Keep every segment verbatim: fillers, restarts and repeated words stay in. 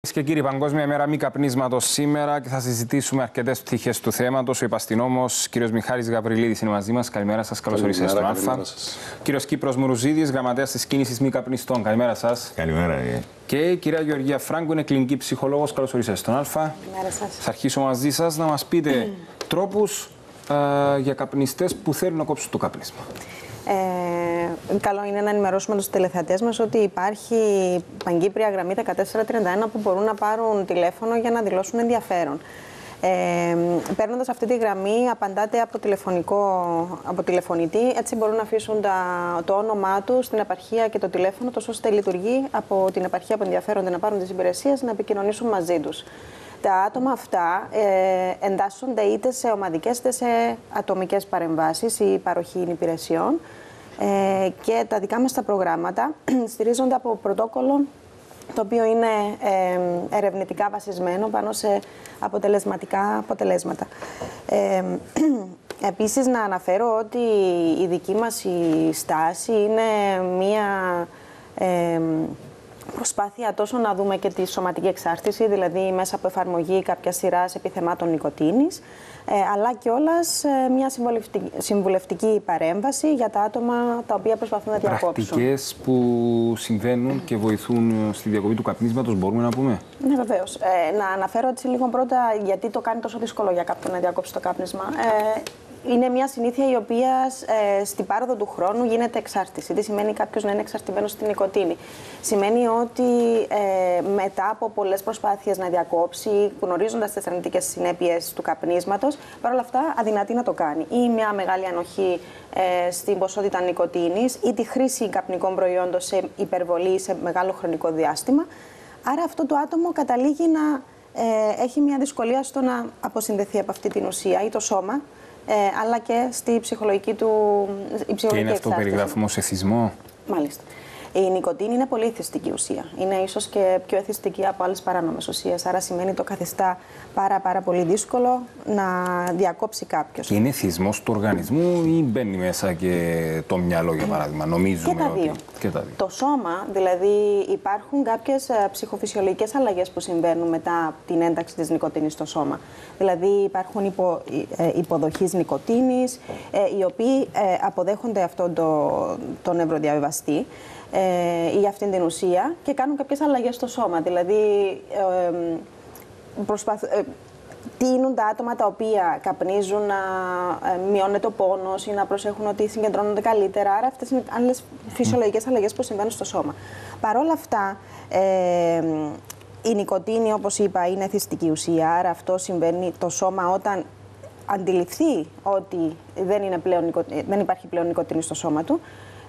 Και κύριοι, Παγκόσμια ημέρα μη καπνίσματος σήμερα και θα συζητήσουμε αρκετές πτυχές του θέματος. Ο υπαστηνόμος κ. Μιχάλης Γαβριλίδης είναι μαζί μας. Καλημέρα σας, καλώς ορίσατε στον Α. Κύριος Κύπρος Μουρουζίδης, γραμματέας της κίνησης μη καπνιστών. Καλημέρα σας. Καλημέρα. Ε. Και η κυρία Γεωργία Φράγκου είναι κλινική ψυχολόγος. Καλώς ορίσατε στον Α. Καλημέρα σας. Θα αρχίσω μαζί σας να μας πείτε mm. τρόπους α, για καπνιστές που θέλουν να κόψουν το κάπνισμα. Ε, καλό είναι να ενημερώσουμε τους τηλεθεατές μας ότι υπάρχει παγκύπρια γραμμή δεκατέσσερα τριάντα ένα που μπορούν να πάρουν τηλέφωνο για να δηλώσουν ενδιαφέρον. Ε, παίρνοντας αυτή τη γραμμή, απαντάτε από, τηλεφωνικό, από τηλεφωνητή, έτσι μπορούν να αφήσουν τα, το όνομά τους, την επαρχία και το τηλέφωνο, τόσο ώστε λειτουργεί από την επαρχία που ενδιαφέρονται να πάρουν τις υπηρεσίες, να επικοινωνήσουν μαζί τους. Τα άτομα αυτά ε, εντάσσονται είτε σε ομαδικές είτε σε ατομικές παρεμβάσεις ή παροχή υπηρεσιών ε, και τα δικά μας τα προγράμματα στηρίζονται από πρωτόκολλο το οποίο είναι ε, ερευνητικά βασισμένο πάνω σε αποτελεσματικά αποτελέσματα. Ε, επίσης, να αναφέρω ότι η δική μας η στάση είναι μία ε, προσπάθεια τόσο να δούμε και τη σωματική εξάρτηση, δηλαδή μέσα από εφαρμογή κάποια σειράς επιθεμάτων νικοτίνης, ε, αλλά κιόλας ε, μια συμβουλευτική, συμβουλευτική παρέμβαση για τα άτομα τα οποία προσπαθούν να διακόψουν. Πρακτικές που συμβαίνουν και βοηθούν στη διακοπή του καπνίσματος, μπορούμε να πούμε. Ναι, βεβαίως. Ε, να αναφέρω έτσι λίγο πρώτα γιατί το κάνει τόσο δύσκολο για κάποιον να διακόψει το κάπνισμα. Ε, Είναι μια συνήθεια η οποία ε, στην πάροδο του χρόνου γίνεται εξάρτηση. Τι σημαίνει κάποιος να είναι εξαρτημένος στην νοικοτήνη? Σημαίνει ότι ε, μετά από πολλές προσπάθειες να διακόψει, γνωρίζοντας τις αρνητικές συνέπειες του καπνίσματος, παρόλα αυτά αδυνατεί να το κάνει. Ή μια μεγάλη ανοχή ε, στην ποσότητα νοικοτήνης ή τη χρήση καπνικών προϊόντων σε υπερβολή σε μεγάλο χρονικό διάστημα. Άρα αυτό το άτομο καταλήγει να ε, έχει μια δυσκολία στο να αποσυνδεθεί από αυτή την ουσία ή το σώμα. Ε, αλλά και στη ψυχολογική του η ψυχολογική Και είναι αυτό που περιγράφουμε ως εθισμό. Μάλιστα. Η νοικοτήνη είναι πολύ εθιστική ουσία. Είναι ίσως και πιο εθιστική από άλλες παράνομες ουσίες. Άρα σημαίνει το καθιστά πάρα, πάρα πολύ δύσκολο να διακόψει κάποιος. Και είναι εθισμός του οργανισμού ή μπαίνει μέσα και το μυαλό, για παράδειγμα? Νομίζουμε και τα δύο. ότι... Και τα δύο. Το σώμα, δηλαδή υπάρχουν κάποιες ψυχοφυσιολογικές αλλαγές που συμβαίνουν μετά την ένταξη της νοικοτήνης στο σώμα. Δηλαδή υπάρχουν υπο, ε, υποδοχείς νοικοτήνης, ε, οι οποίοι ε, αποδέχονται αυτόν τον το νευροδιαβιβαστή ε, ή αυτήν την ουσία και κάνουν κάποιες αλλαγές στο σώμα. Δηλαδή ε, προσπαθ, ε, τείνουν τα άτομα τα οποία καπνίζουν να ε, μειώνεται ο πόνος ή να προσέχουν ότι συγκεντρώνονται καλύτερα. Άρα αυτές είναι άλλες φυσιολογικές αλλαγές που συμβαίνουν στο σώμα. Παρ' όλα αυτά, ε, η νοικοτήνη, όπως είπα, είναι εθιστική ουσία. Άρα αυτό συμβαίνει το σώμα όταν αντιληφθεί ότι δεν, είναι πλέον, δεν υπάρχει πλέον νοικοτήνη στο σώμα του,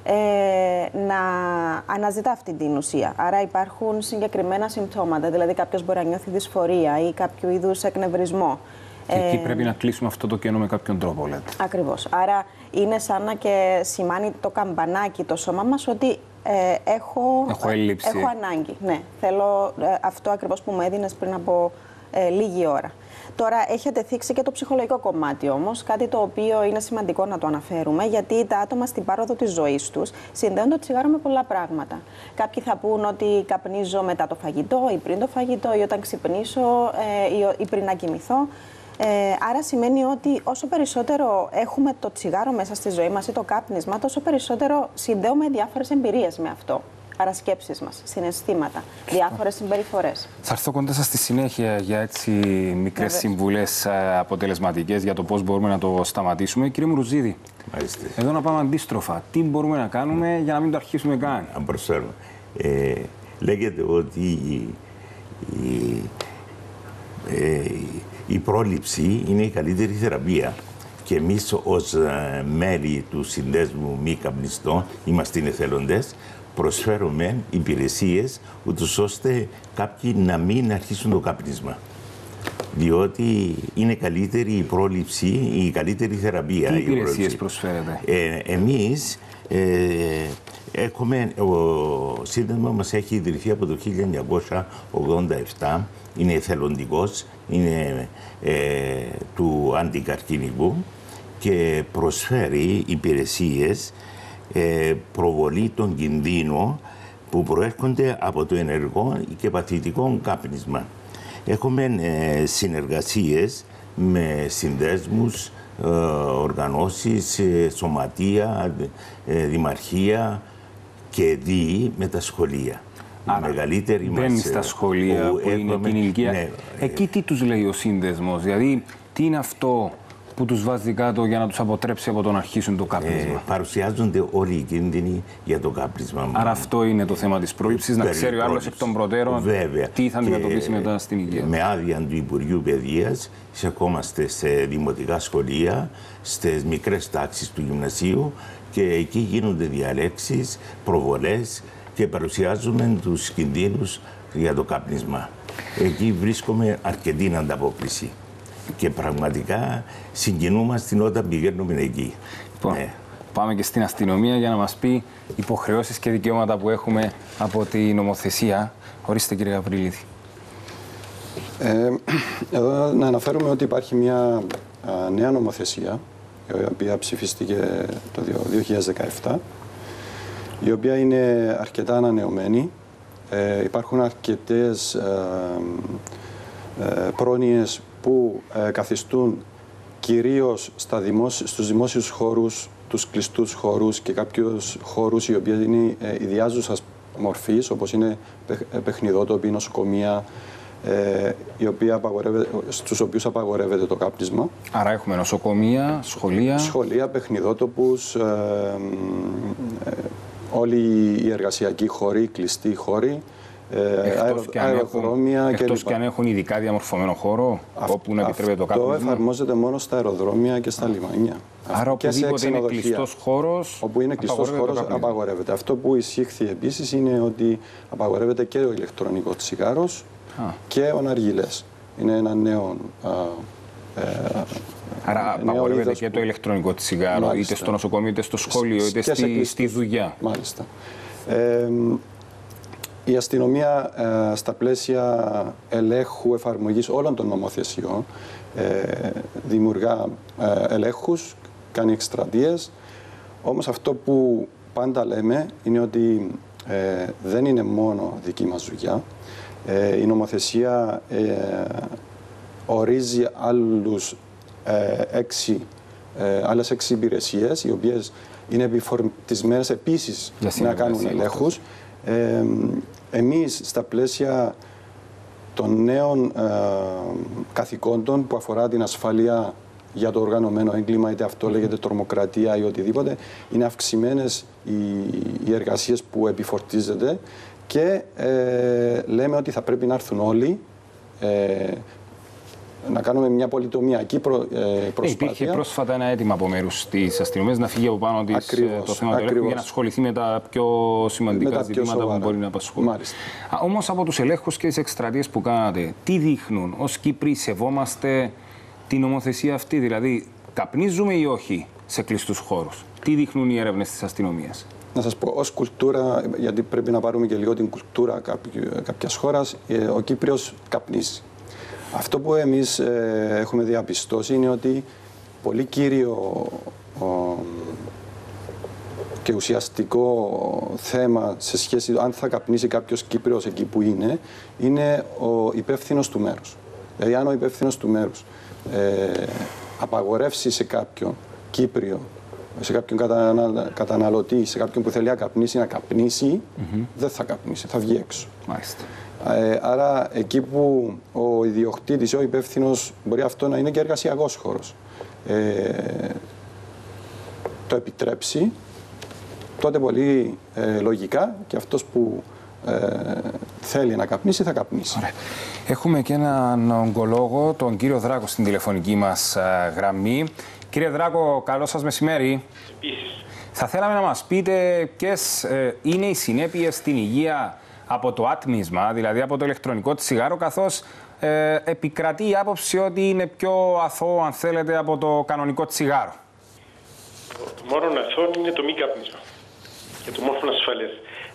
ε, να αναζητά αυτή την ουσία. Άρα υπάρχουν συγκεκριμένα συμπτώματα, δηλαδή κάποιος μπορεί να νιώθει δυσφορία ή κάποιο είδους εκνευρισμό. Και εκεί ε, πρέπει να κλείσουμε αυτό το κενό με κάποιον τρόπο, λέτε. Ακριβώς. Άρα είναι σαν να και σημάνει το καμπανάκι το σώμα μας ότι ε, έχω, έχω έλλειψη. Έχω ανάγκη. Ναι, θέλω ε, αυτό ακριβώς που μου έδινες πριν από ε, λίγη ώρα. Τώρα, έχετε θίξει και το ψυχολογικό κομμάτι όμως, κάτι το οποίο είναι σημαντικό να το αναφέρουμε, γιατί τα άτομα στην πάροδο της ζωής τους συνδέουν το τσιγάρο με πολλά πράγματα. Κάποιοι θα πούν ότι καπνίζω μετά το φαγητό ή πριν το φαγητό ή όταν ξυπνήσω ε, ή πριν να κοιμηθώ. Ε, άρα σημαίνει ότι όσο περισσότερο έχουμε το τσιγάρο μέσα στη ζωή μας ή το κάπνισμα, τόσο περισσότερο συνδέουμε διάφορες εμπειρίες με αυτό. Άρα σκέψεις μας, συναισθήματα, διάφορες συμπεριφορές. Θα έρθω κοντά σας στη συνέχεια για έτσι μικρές συμβουλές αποτελεσματικές για το πώς μπορούμε να το σταματήσουμε. Κύριε Μουρουζίδη, Μάλιστα. Εδώ να πάμε αντίστροφα. Τι μπορούμε να κάνουμε για να μην το αρχίσουμε καν? Αν προσφέρουμε. Ε, λέγεται ότι η, η, ε, η πρόληψη είναι η καλύτερη θεραπεία. Και εμείς ως ε, μέλη του Συνδέσμου Μη Καπνιστών, είμαστε εθελοντές, προσφέρουμε υπηρεσίες ούτως ώστε κάποιοι να μην αρχίσουν το κάπνισμα. Διότι είναι καλύτερη η πρόληψη, η καλύτερη θεραπεία. Τι υπηρεσίες προσφέρετε? Ε, εμείς ε, έχουμε, ο σύνδεσμος μας έχει ιδρυθεί από το χίλια εννιακόσια ογδόντα επτά, είναι εθελοντικός, είναι ε, του αντικαρκινικού και προσφέρει υπηρεσίες ε, προβολή των κινδύνων που προέρχονται από το ενεργό και παθητικό κάπνισμα. Έχουμε ε, συνεργασίες με συνδέσμους, ε, οργανώσεις, ε, σωματεία, ε, δημαρχία και δι με τα σχολεία. Άρα, μεγαλύτερη μπαίνει μας, στα σχολεία που, που είναι την ηλικία. Ναι, εκεί τι τους λέει ο σύνδεσμος, δηλαδή τι είναι αυτό που τους βάζει κάτω για να τους αποτρέψει από το να αρχίσουν το κάπνισμα. Ε, παρουσιάζονται όλοι οι κίνδυνοι για το κάπνισμα. Άρα αυτό είναι το θέμα της πρόληψης, να ξέρει ο άλλος εκ των προτέρων Βέβαια. τι θα αντιμετωπίσει μετά στην υγεία. Με άδεια του Υπουργείου Παιδείας εισερχόμαστε σε δημοτικά σχολεία, στις μικρές τάξεις του γυμνασίου και εκεί γίνονται διαλέξεις, προβολές και παρουσιάζουμε τους κινδύνους για το κάπνισμα. Εκεί βρίσκουμε αρκετή ανταπόκριση. Και πραγματικά συγκινούμαστε όταν πηγαίνουμε εκεί. Λοιπόν, ε. Πάμε και στην αστυνομία για να μας πει υποχρεώσεις και δικαιώματα που έχουμε από τη νομοθεσία. Ορίστε κύριε Γαβριλίδη. Ε, εδώ να αναφέρουμε ότι υπάρχει μια α, νέα νομοθεσία η οποία ψηφίστηκε το δύο χιλιάδες δεκαεπτά, η οποία είναι αρκετά ανανεωμένη. Ε, υπάρχουν αρκετές ε, ε, πρόνοιες που ε, καθιστούν κυρίως στα δημόσι... στους δημόσιους χώρους, τους κλειστούς χώρους και κάποιους χώρους οι οποίοι είναι ε, ιδιάζουσας μορφής, όπως είναι παιχνιδότοποι, νοσοκομεία, ε, οι οποίοι στους οποίους απαγορεύεται το κάπνισμα. Άρα έχουμε νοσοκομεία, σχολεία... Σχολεία, παιχνιδότοπους, ε, ε, όλοι οι εργασιακοί χώροι, οι κλειστοί χώροι, Εκτός και, αεροδρόμια έχουν, εκτός και αν έχουν ειδικά διαμορφωμένο χώρο, αυτό, όπου να επιτρέπεται το κάπνισμα. Αυτό εφαρμόζεται μόνο στα αεροδρόμια και στα λιμάνια. Άρα οπουδήποτε είναι κλειστός χώρος, όπου είναι κλειστός χώρος απαγορεύεται. Αυτό που εισήχθη επίσης είναι ότι απαγορεύεται και ο ηλεκτρονικός τσιγάρος α. και ο ναργιλές. Είναι ένα νέο... Α, ε, Άρα απαγορεύεται και το ηλεκτρονικό τσιγάρο, μάλιστα, είτε στο νοσοκομείο, είτε στο σχολείο, είτε στη, στη δουλειά. Μάλιστα. Ε, Η αστυνομία ε, στα πλαίσια ελέγχου εφαρμογής όλων των νομοθεσιών ε, δημιουργά ε, ελέγχους, κάνει εκστρατείες. Όμως αυτό που πάντα λέμε είναι ότι ε, δεν είναι μόνο δική μας δουλειά. Ε, η νομοθεσία ε, ορίζει άλλους, ε, έξι, ε, άλλες έξι υπηρεσίες, οι οποίες είναι επιφορτισμένες επίσης να κάνουν ελέγχους. Ε, εμείς στα πλαίσια των νέων ε, καθηκόντων που αφορά την ασφάλεια για το οργανωμένο έγκλημα, είτε αυτό λέγεται τρομοκρατία ή οτιδήποτε, είναι αυξημένες οι, οι εργασίες που επιφορτίζεται και ε, λέμε ότι θα πρέπει να έρθουν όλοι ε, να κάνουμε μια πολυτομιακή προ, ε, προσπάθεια. Υπήρχε πρόσφατα ένα αίτημα από μέρους της αστυνομίας να φύγει από πάνω της το θέμα του ελέγχου για να ασχοληθεί με τα πιο σημαντικά τα ζητήματα πιο που μπορεί να απασχολούν. Όμως από τους ελέγχους και τις εκστρατείες που κάνατε, τι δείχνουν? Ως Κύπροι σεβόμαστε την νομοθεσία αυτή, δηλαδή καπνίζουμε ή όχι σε κλειστούς χώρους? Τι δείχνουν οι έρευνες της αστυνομίας? Να σας πω, ως κουλτούρα, γιατί πρέπει να πάρουμε και λίγο την κουλτούρα κάποιας χώρας, ο Κύπριος καπνίζει. Αυτό που εμείς ε, έχουμε διαπιστώσει είναι ότι πολύ κύριο ο, και ουσιαστικό θέμα σε σχέση αν θα καπνίσει κάποιος Κύπριος εκεί που είναι, είναι ο υπεύθυνος του μέρους. Δηλαδή αν ο υπεύθυνος του μέρους ε, απαγορεύσει σε κάποιον Κύπριο, σε κάποιον κατανα, καταναλωτή, σε κάποιον που θέλει να καπνίσει, να καπνίσει, mm-hmm. δεν θα καπνίσει, θα βγει έξω. Μάλιστα. Ε, άρα εκεί που ο ιδιοκτήτης ή ο υπεύθυνος μπορεί αυτό να είναι και εργασιακός χώρος, ε, το επιτρέψει, τότε πολύ ε, λογικά και αυτός που ε, θέλει να καπνίσει θα καπνίσει. Ωραία. Έχουμε και έναν ογκολόγο, τον κύριο Δράκο, στην τηλεφωνική μας ε, γραμμή. Κύριε Δράκο, καλό σας μεσημέρι. Επίσης. Θα θέλαμε να μας πείτε ποιες ε, είναι οι συνέπειες στην υγεία από το άτμισμα, δηλαδή από το ηλεκτρονικό τσιγάρο, καθώς ε, επικρατεί η άποψη ότι είναι πιο αθώο, αν θέλετε, από το κανονικό τσιγάρο. Το μόνο αθώο είναι το μη κάπνισμα και το μόνο ασφαλές.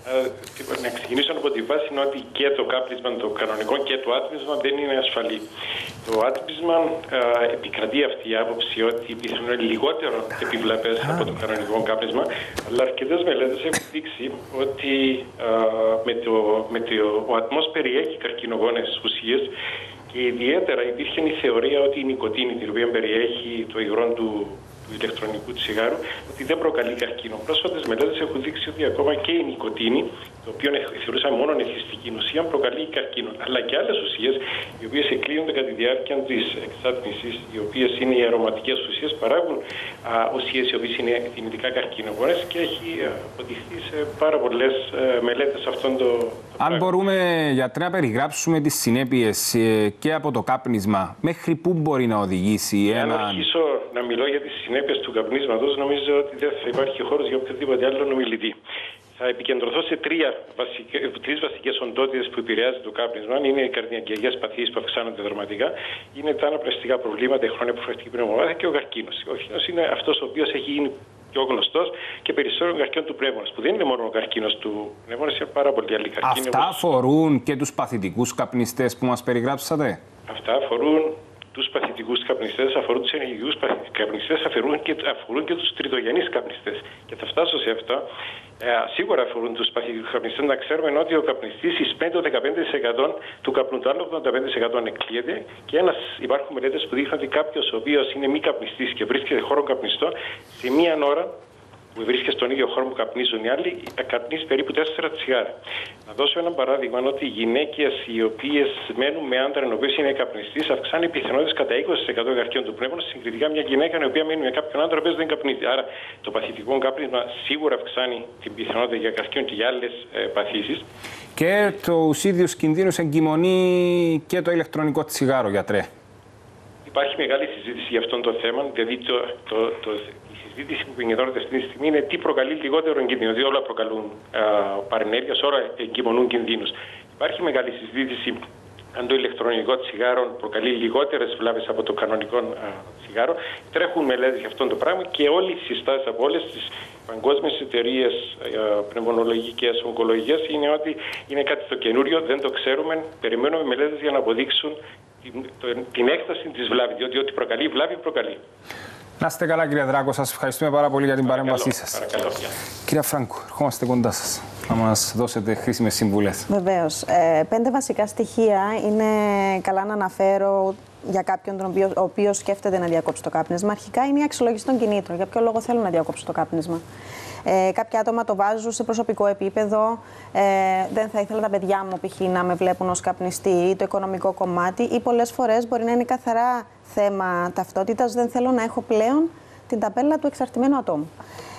Να ξεκινήσω από τη βάση είναι ότι και το κάπνισμα, το κανονικό και το άτμισμα δεν είναι ασφαλή. Το άτμισμα επικρατεί αυτή η άποψη ότι πιθανόν είναι λιγότερο επιβλαβές από το κανονικό κάπνισμα, αλλά αρκετές μελέτες έχουν δείξει ότι α, με το, με το, ο ατμός περιέχει καρκινογόνες ουσίες και ιδιαίτερα υπήρχε η θεωρία ότι η νοικοτήνη, την οποία περιέχει το υγρό του του ηλεκτρονικού τσιγάρου, ότι δεν προκαλεί καρκίνο. Πρόσφατες μελέτες έχουν δείξει ότι ακόμα και η νοικοτήνη, το οποίο θεωρούσαμε μόνο εθιστική ουσία, προκαλεί καρκίνο. Αλλά και άλλες ουσίες, οι οποίες εκκλίνονται κατά τη διάρκεια της εξάτμισης, οι οποίες είναι οι αρωματικές ουσίες, παράγουν ουσίες οι οποίες είναι δυνητικά καρκινογόνες και έχει αποδειχθεί σε πάρα πολλές μελέτες αυτόν το, το Αν πράγμα. μπορούμε, γιατρέ, να περιγράψουμε τις συνέπειες και από το κάπνισμα, μέχρι πού μπορεί να οδηγήσει ένα. Αν αρχίσω να μιλώ για τις συνέπειες του καπνίσματος, νομίζω ότι δεν θα υπάρχει χώρος για οποιοδήποτε άλλο ομιλητή. Θα επικεντρωθώ σε τρία βασικές, τρεις βασικές οντότητες που επηρεάζει το κάπνισμα. Είναι οι καρδιακές παθήσεις που αυξάνονται δραματικά, είναι τα αναπνευστικά προβλήματα, η χρόνια προφυλακτική πνευμονάδα και ο καρκίνος. Ο καρκίνος είναι αυτός ο οποίος έχει γίνει πιο γνωστός και περισσότερο καρκίνο του πνεύμονας, που δεν είναι μόνο ο καρκίνος του πνεύμονας, είναι πάρα πολλοί άλλοι καρκίνοι. Αυτά αφορούν και τους παθητικούς καπνιστές που μας περιγράψατε. Αυτά αφορούν τους παθητικούς καπνιστές, αφορούν τους ενεργικούς καπνιστές, αφορούν και, αφορούν και τους τριτογενείς καπνιστές. Και θα φτάσω σε αυτά. Ε, σίγουρα αφορούν τους παθητικούς καπνιστές. Να ξέρουμε ότι ο καπνιστής εισπένει το δεκαπέντε τοις εκατό του καπνού, το άλλο ογδόντα πέντε τοις εκατό ανεκλείεται. Και ένας, υπάρχουν μελέτες που δείχνουν ότι κάποιος ο οποίος είναι μη καπνιστής και βρίσκεται χώρο καπνιστών, σε μία ώρα που βρίσκεται στον ίδιο χώρο που καπνίζουν οι άλλοι, καπνίζει περίπου τέσσερα τσιγάρα. Να δώσω ένα παράδειγμα ότι οι γυναίκες οι οποίες μένουν με άντρα ο οποίος είναι καπνιστής αυξάνει πιθανότητες κατά είκοσι τοις εκατό καρκίνο του πνεύμονας συγκριτικά μια γυναίκα η οποία μένει με κάποιον άντρα ο οποίος δεν καπνίζει. Άρα το παθητικό κάπνισμα σίγουρα αυξάνει την πιθανότητα για καρκίνο και για άλλες ε, παθήσεις. Και τους ίδιους κινδύνους εγκυμονεί και το ηλεκτρονικό τσιγάρο, γιατρέ. Υπάρχει μεγάλη συζήτηση για αυτόν το θέμα, δηλαδή το, το, το, η συζήτηση που γίνεται αυτή τη στιγμή είναι τι προκαλεί λιγότερο κίνδυνο, διότι όλα προκαλούν παρενέργειες, όλα εγκυμονούν κινδύνους. Υπάρχει μεγάλη συζήτηση αν το ηλεκτρονικό τσιγάρο προκαλεί λιγότερες βλάβες από το κανονικό α, τσιγάρο. Τρέχουν μελέτες για αυτό το πράγμα και όλοι οι συστάσεις από όλες τις παγκόσμιες εταιρείες πνευμονολογικές, ογκολογικές είναι ότι είναι κάτι το καινούριο, δεν το ξέρουμε. Περιμένουμε μελέτες για να αποδείξουν την, την έκταση της βλάβης, διότι ό,τι προκαλεί βλάβη προκαλεί. Να είστε καλά, κύριε Δράκο. Σας ευχαριστούμε πάρα πολύ για την παρακαλώ, παρέμβασή σας. Παρακαλώ. Κύριε Φράγκο, ερχόμαστε κοντά σας να μας δώσετε χρήσιμες συμβουλές. Βεβαίως. Ε, πέντε βασικά στοιχεία είναι καλά να αναφέρω για κάποιον τον οποίο, ο οποίος σκέφτεται να διακόψει το κάπνισμα. Αρχικά είναι η αξιολόγηση των κινήτρων. Για ποιο λόγο θέλω να διακόψω το κάπνισμα. Ε, κάποια άτομα το βάζουν σε προσωπικό επίπεδο. Ε, δεν θα ήθελα τα παιδιά μου π.χ. να με βλέπουν ως καπνιστή, ή το οικονομικό κομμάτι, ή πολλές φορές μπορεί να είναι καθαρά θέμα ταυτότητας. Δεν θέλω να έχω πλέον την ταπέλα του εξαρτημένου ατόμου.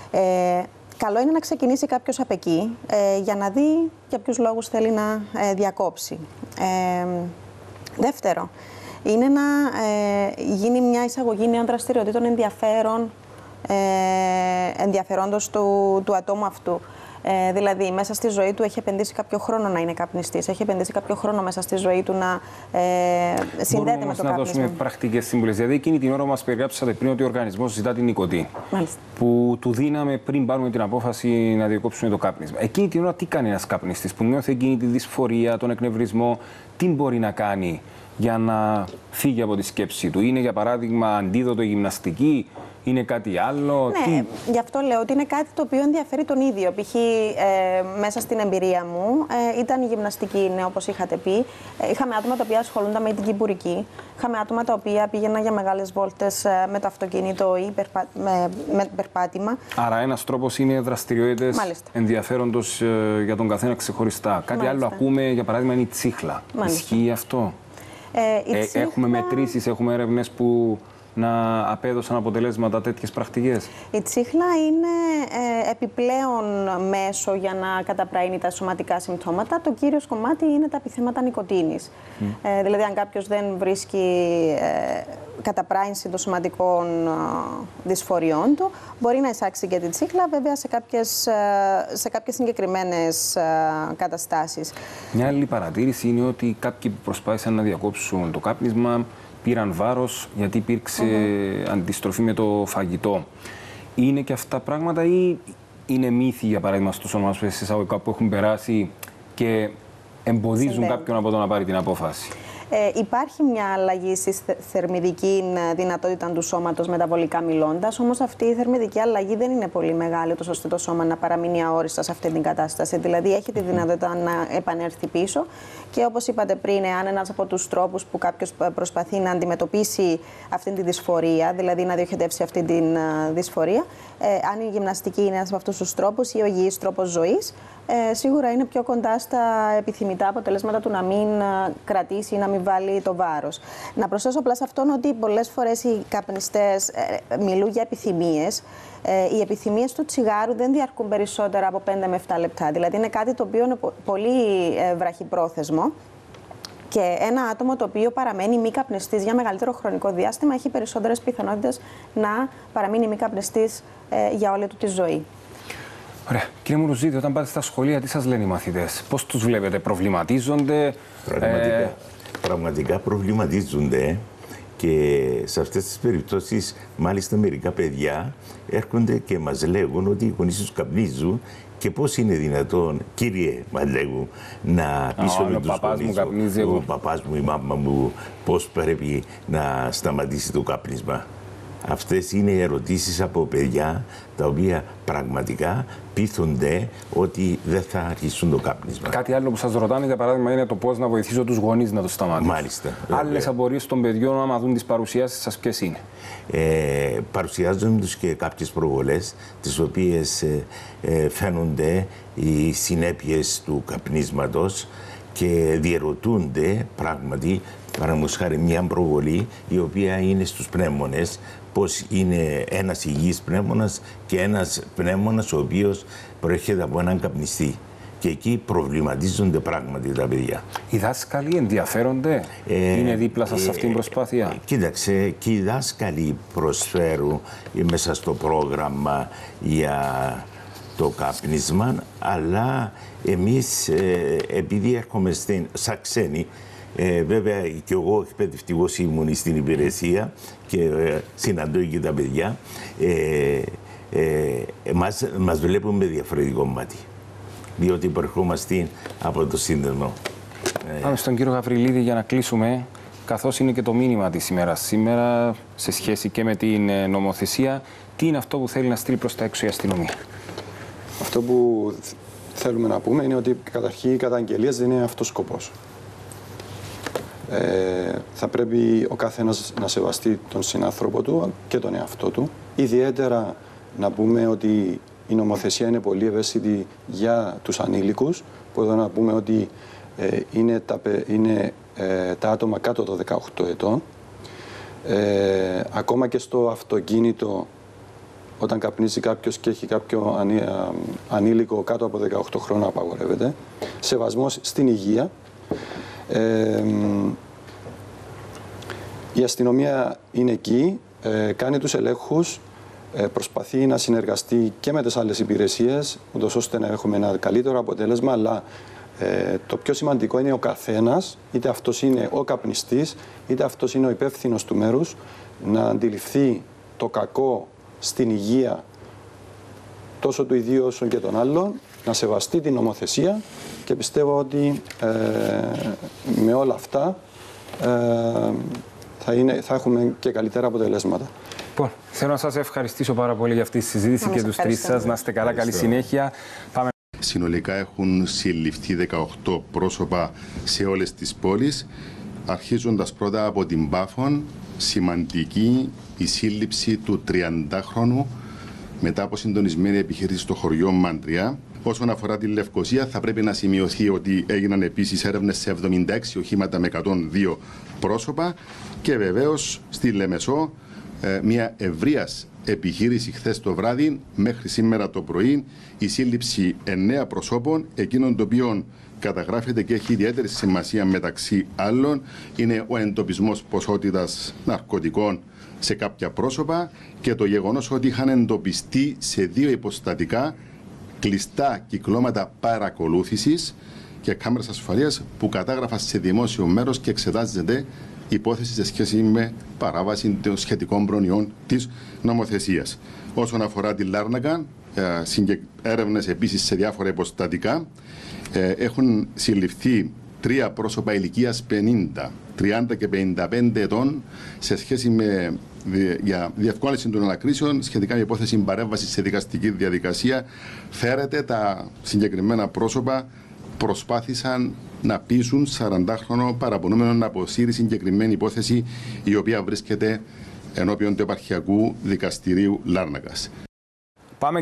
Ε, καλό είναι να ξεκινήσει κάποιος απ' εκεί ε, για να δει για ποιους λόγους θέλει να ε, διακόψει. Ε, δεύτερο, είναι να ε, γίνει μια εισαγωγή νέων δραστηριοτήτων ενδιαφέρον, Ε, ενδιαφερόντος του, του ατόμου αυτού. Ε, δηλαδή, μέσα στη ζωή του έχει επενδύσει κάποιο χρόνο να είναι καπνιστής, έχει επενδύσει κάποιο χρόνο μέσα στη ζωή του να ε, συνδέεται με το κάπνισμα. Να δώσουμε πρακτικές σύμβουλες. Δηλαδή, εκείνη την ώρα μας περιγράψατε πριν ότι ο οργανισμός ζητά την νοικοτήνη. Μάλιστα. Που του δίναμε πριν πάρουμε την απόφαση να διακόψουμε το κάπνισμα. Εκείνη την ώρα, τι κάνει ένας καπνιστής που νιώθει εκείνη τη δυσφορία, τον εκνευρισμό, τι μπορεί να κάνει για να φύγει από τη σκέψη του? Είναι, για παράδειγμα, αντίδοτο γυμναστική? Είναι κάτι άλλο? Ναι, τι... γι' αυτό λέω ότι είναι κάτι το οποίο ενδιαφέρει τον ίδιο. Π.χ. Ε, μέσα στην εμπειρία μου ε, ήταν η γυμναστική, ναι, όπως είχατε πει. Ε, είχαμε άτομα τα οποία ασχολούνταν με την κυπουρική. Είχαμε άτομα τα οποία πήγαιναν για μεγάλες βόλτες ε, με το αυτοκίνητο ή περπα... με, με περπάτημα. Άρα ένας τρόπος είναι δραστηριότητες ενδιαφέροντος ε, για τον καθένα ξεχωριστά. Κάτι Μάλιστα. άλλο ακούμε, για παράδειγμα, είναι η τσίχλα. Μάλιστα. Ισχύει αυτό? Ε, η τσίχλα... ε, έχουμε μετρήσεις, έχουμε έρευνες που να απέδωσαν αποτελέσματα τέτοιες πρακτικές? Η τσίχλα είναι ε, επιπλέον μέσο για να καταπραίνει τα σωματικά συμπτώματα. Το κύριο κομμάτι είναι τα επιθέματα νοικοτήνης. Mm. Ε, δηλαδή, αν κάποιος δεν βρίσκει ε, καταπράινση των σωματικών ε, δυσφοριών του, μπορεί να εισάξει και τη τσίχλα, βέβαια σε κάποιες, ε, σε κάποιες συγκεκριμένες ε, καταστάσεις. Μια άλλη παρατήρηση είναι ότι κάποιοι που προσπάθησαν να διακόψουν το κάπνισμα πήραν βάρος γιατί υπήρξε mm-hmm. αντιστροφή με το φαγητό. Είναι και αυτά πράγματα ή είναι μύθοι, για παράδειγμα, στους ονομασπές εισαγωγικά που έχουν περάσει και εμποδίζουν Συμβαίνει. κάποιον από το να πάρει την απόφαση? Ε, υπάρχει μια αλλαγή στη θερμιδική δυνατότητα του σώματος μεταβολικά μιλώντας, όμως αυτή η θερμιδική αλλαγή δεν είναι πολύ μεγάλη, τόσο ώστε το σώμα να παραμείνει αόριστα σε αυτή την κατάσταση. Δηλαδή έχει τη δυνατότητα να επανέλθει πίσω και όπως είπατε πριν, αν ένας από τους τρόπους που κάποιος προσπαθεί να αντιμετωπίσει αυτή τη δυσφορία, δηλαδή να διοχετεύσει αυτή τη δυσφορία, ε, αν η γυμναστική είναι ένας από αυτούς τους τρόπους ή ο υγιής τρόπος ζωής, Ε, σίγουρα είναι πιο κοντά στα επιθυμητά αποτελέσματα του να μην κρατήσει ή να μην βάλει το βάρος. Να προσθέσω απλά σε αυτόν ότι πολλές φορές οι καπνιστές ε, μιλούν για επιθυμίες. Ε, οι επιθυμίες του τσιγάρου δεν διαρκούν περισσότερα από πέντε με επτά λεπτά. Δηλαδή είναι κάτι το οποίο είναι πολύ ε, βραχυπρόθεσμο. Και ένα άτομο το οποίο παραμένει μη καπνιστής για μεγαλύτερο χρονικό διάστημα έχει περισσότερες πιθανότητες να παραμείνει μη καπνιστής ε, για όλη του τη ζωή. Ωραία. Κύριε Μουρουζίδη, όταν πάτε στα σχολεία, τι σας λένε οι μαθητές? Πώς τους βλέπετε? Προβληματίζονται? Πραγματικά, ε... πραγματικά προβληματίζονται και σε αυτές τις περιπτώσεις μάλιστα μερικά παιδιά έρχονται και μας λέγουν ότι οι γονείς τους καπνίζουν και πώς είναι δυνατόν, κύριε, μας λέγουν, να πείσουμε oh, τους γονείς μου, ο παπάς μου, η μάμα μου, πώς πρέπει να σταματήσει το κάπνισμα. Αυτές είναι ερωτήσεις από παιδιά τα οποία πραγματικά πείθονται ότι δεν θα αρχίσουν το κάπνισμα. Κάτι άλλο που σας ρωτάνε, για παράδειγμα, είναι το πώς να βοηθήσω τους γονείς να το σταματήσουν. Μάλιστα. Άλλες απορίες των παιδιών, άμα δουν τις παρουσιάσεις σας, ποιες είναι? Ε, παρουσιάζουν τους και κάποιες προβολές, τις οποίες ε, ε, φαίνονται οι συνέπειες του καπνίσματος και διερωτούνται πράγματι, παραδείγματος χάρη μια προβολή η οποία είναι στους πνεύμονες, πώς είναι ένας υγιής πνεύμονας και ένας πνεύμονας ο οποίος προέρχεται από έναν καπνιστή. Και εκεί προβληματίζονται πράγματι τα παιδιά. Οι δάσκαλοι ενδιαφέρονται, ε, είναι δίπλα σας σε αυτήν την προσπάθεια? Ε, κοίταξε, και οι δάσκαλοι προσφέρουν μέσα στο πρόγραμμα για το κάπνισμα, αλλά εμείς ε, επειδή έρχομαι στην, σαν ξένοι, Ε, βέβαια και εγώ εκπαιδευτικός ήμουν στην υπηρεσία και ε, συναντώ και τα παιδιά, ε, ε, μας, μας βλέπουν με διαφορετικό μάτι, διότι προερχόμαστε από το σύνδεσμο. Πάμε στον κύριο Γαβριλίδη για να κλείσουμε, καθώς είναι και το μήνυμα της ημέρας σήμερα σε σχέση και με την νομοθεσία. Τι είναι αυτό που θέλει να στείλει προς τα έξω η αστυνομία? Αυτό που θέλουμε να πούμε είναι ότι καταρχήν οι καταγγελίες δεν είναι αυτός ο σκοπός. Ε, θα πρέπει ο καθένας να σεβαστεί τον συνάνθρωπο του και τον εαυτό του. Ιδιαίτερα να πούμε ότι η νομοθεσία είναι πολύ ευαίσθητη για τους ανήλικους, που εδώ να πούμε ότι ε, είναι, τα, είναι ε, τα άτομα κάτω των δεκαοκτώ ετών. Ε, ακόμα και στο αυτοκίνητο, όταν καπνίζει κάποιος και έχει κάποιο ανή, ανήλικο κάτω από δεκαοκτώ χρόνια, απαγορεύεται. Σεβασμός στην υγεία. Ε, η αστυνομία είναι εκεί, ε, κάνει τους ελέγχους, ε, προσπαθεί να συνεργαστεί και με τις άλλες υπηρεσίες, ούτως ώστε να έχουμε ένα καλύτερο αποτέλεσμα, αλλά ε, το πιο σημαντικό είναι ο καθένας, είτε αυτός είναι ο καπνιστής, είτε αυτός είναι ο υπεύθυνος του μέρους, να αντιληφθεί το κακό στην υγεία τόσο του ιδίου όσο και των άλλων, να σεβαστεί την νομοθεσία και πιστεύω ότι ε, με όλα αυτά ε, θα, είναι, θα έχουμε και καλύτερα αποτελέσματα. Λοιπόν, θέλω να σας ευχαριστήσω πάρα πολύ για αυτή τη συζήτηση και τους τρεις σας. Να είστε καλά, καλή συνέχεια. Πάμε. Συνολικά έχουν συλληφθεί δεκαοκτώ πρόσωπα σε όλες τις πόλεις, αρχίζοντας πρώτα από την Πάφων, σημαντική η σύλληψη του τριαντάχρονου μετά από συντονισμένη επιχείρηση στο χωριό Μάντρια. Όσον αφορά τη Λευκοσία, θα πρέπει να σημειωθεί ότι έγιναν επίσης έρευνες σε εβδομήντα έξι οχήματα με εκατόν δύο πρόσωπα και βεβαίως στη Λεμεσό μια ευρείας επιχείρηση χθες το βράδυ μέχρι σήμερα το πρωί, η σύλληψη εννέα προσώπων, εκείνων των οποίων καταγράφεται και έχει ιδιαίτερη σημασία μεταξύ άλλων είναι ο εντοπισμός ποσότητας ναρκωτικών σε κάποια πρόσωπα και το γεγονός ότι είχαν εντοπιστεί σε δύο υποστατικά κλειστά κυκλώματα παρακολούθησης και κάμερες ασφαλείας που κατάγραφαν σε δημόσιο μέρος και εξετάζεται υπόθεση σε σχέση με παράβαση των σχετικών προνοιών της νομοθεσίας. Όσον αφορά τη Λάρνακα, έρευνες επίσης σε διάφορα υποστατικά. Έχουν συλληφθεί τρία πρόσωπα ηλικίας πενήντα, τριάντα και πενήντα πέντε ετών σε σχέση με για διευκόλυνση των ανακρίσεων σχετικά με υπόθεση παρέμβαση σε δικαστική διαδικασία. Φέρεται τα συγκεκριμένα πρόσωπα προσπάθησαν να πείσουν σαραντάχρονο παραπονούμενο να αποσύρει συγκεκριμένη υπόθεση η οποία βρίσκεται ενώπιον του Επαρχιακού Δικαστηρίου Λάρνακας.